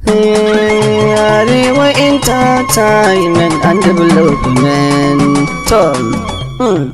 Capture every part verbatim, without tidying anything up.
Arewa Entertainment and Development. Tom. Hmm.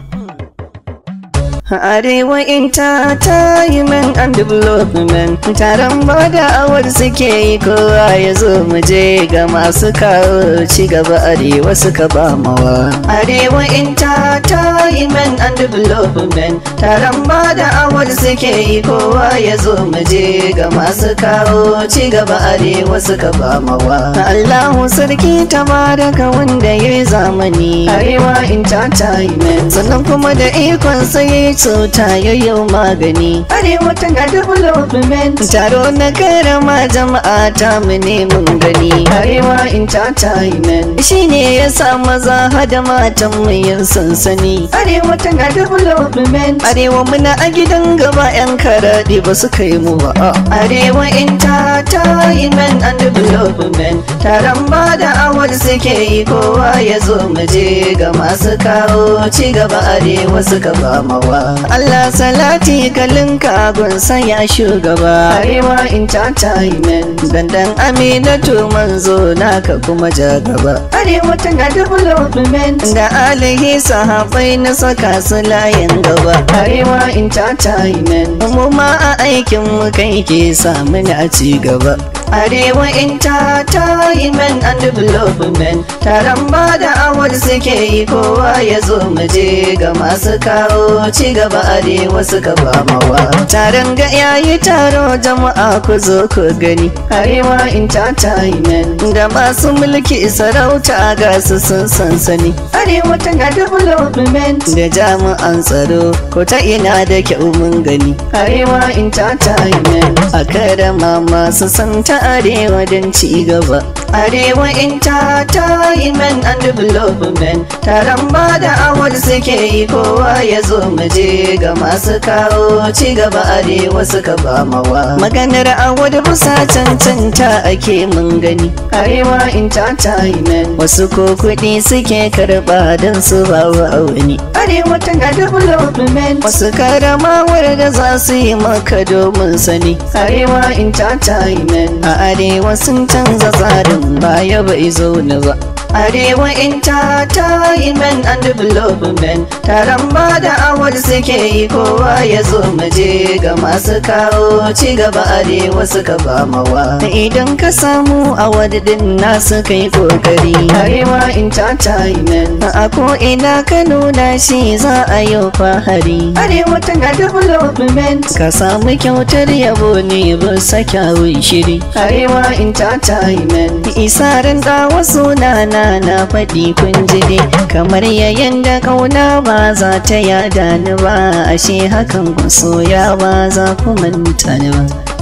Arewa Entertainment and Development. Taron badawar suke yi kowa ya zo mu je ga masu kawo ci gaba Arewa suka ba mawa. Arewa Entertainment and Development. Taron badawar suke yi kowa ya zo mu je ga masu kawo ci gaba Arewa suka ba mawa. Allahu sarki tabaraka wanda yayi zamani. Arewa Entertainment sannan kuma da ikon sai cuta yayyau magani. Arewa tana development. Taro na karama jama'a ta mu ne mun gani. Arewa Entertainment shine ya sa maza hada matan mu yin sansani. Arewa tana development. Arewa muna a gidan gaba yan karadi ba su kai mu ba. Arewa Entertainment and Development. Taron bada awar suke yi kowa ya zo mu je ga masu kawo ci gaba Arewa suka ba mawa. Allah salati kalinka gunsa ya shugaba. Arewa Entertainment dandan Aminatu manzo naka kuma ja gaba. Arewa tana development da alihi sahabai na saka su layin gaba. Arewa Entertainment mu ma a aikin mu kai ke samu na ci gaba. Arewa Entertainment and Development. Taron bada awar suke yi kowa ya zo mu je ga masu kawo ci gaba Arewa suka ba mawa. Taron ga yayi taro jama'a ku zo ku gani. Arewa Entertainment da masu mulki sarauta ga su sun sansani. Arewa tana development da jami'an tsaro ko ta ina da kyau mun gani. Arewa Entertainment a karama masu santa Arewa don ci gaba. Arewa Entertainment and Development. Taron bada awar suke yi kowa ya zo mu je ga masu kawo ci gaba Arewa suka ba mawa. Maganar awar busa cancanta ake mun gani. Arewa Entertainment wasu ko kuɗi suke karɓa don su ba wa wani. Arewa tana development wasu karamawar da za su yi maka domin sani. Arewa Entertainment a Arewa sun canza tsarin baya bai zo na ba. Arewa Entertainment and Development. Taron bada awar suke yi kowa ya zo mu je ga masu kawo ci gaba Arewa suka ba mawa. Idan ka samu awar din nasu kai kokari. Arewa Entertainment a ko ina ka nuna shi za a yi fahari. Arewa tana development ka samu kyautar yabo ne bisa kyawun shiri. Arewa Entertainment isarin da wasu nana na faɗi kun ji dai kamar yayin da kauna ba za ta yada ni ba ashe hakan ku soya ba za ku manta ni ba.